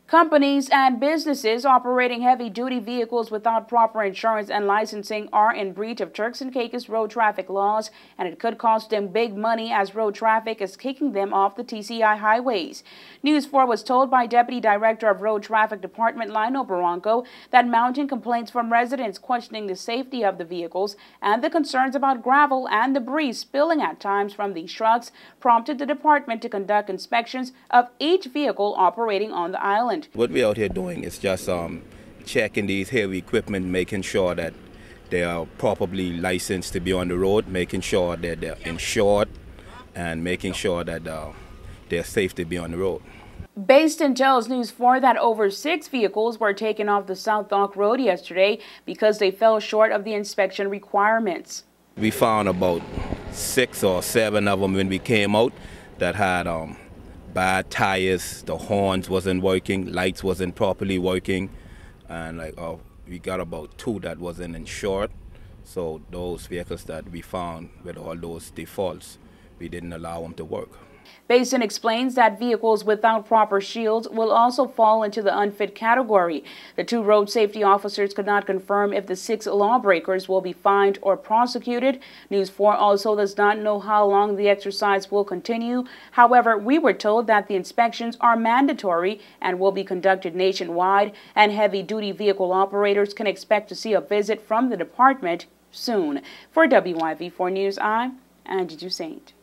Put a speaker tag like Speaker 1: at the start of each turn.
Speaker 1: Companies and businesses operating heavy-duty vehicles without proper insurance and licensing are in breach of Turks and Caicos road traffic laws, and it could cost them big money as road traffic is kicking them off the TCI highways. News 4 was told by Deputy Director of Road Traffic Department Lionel Barranco that mounting complaints from residents questioning the safety of the vehicles and the concerns about gravel and debris spilling at times from these trucks prompted the department to conduct inspections of each vehicle operating on the island.
Speaker 2: What we're out here doing is just checking these heavy equipment, making sure that they are properly licensed to be on the road, making sure that they're insured, and making sure that they're safe to be on the road.
Speaker 1: Based in tells News 4 that over 6 vehicles were taken off the South Dock Road yesterday because they fell short of the inspection requirements.
Speaker 2: We found about 6 or 7 of them when we came out that had bad tires, the horns wasn't working, lights wasn't properly working, and we got about 2 that wasn't insured. So those vehicles that we found with all those defaults, we didn't allow them to work.
Speaker 1: Basin explains that vehicles without proper shields will also fall into the unfit category. The 2 road safety officers could not confirm if the 6 lawbreakers will be fined or prosecuted. News 4 also does not know how long the exercise will continue. However, we were told that the inspections are mandatory and will be conducted nationwide, and heavy-duty vehicle operators can expect to see a visit from the department soon. For WIV4 News, I'm Angie Toussaint.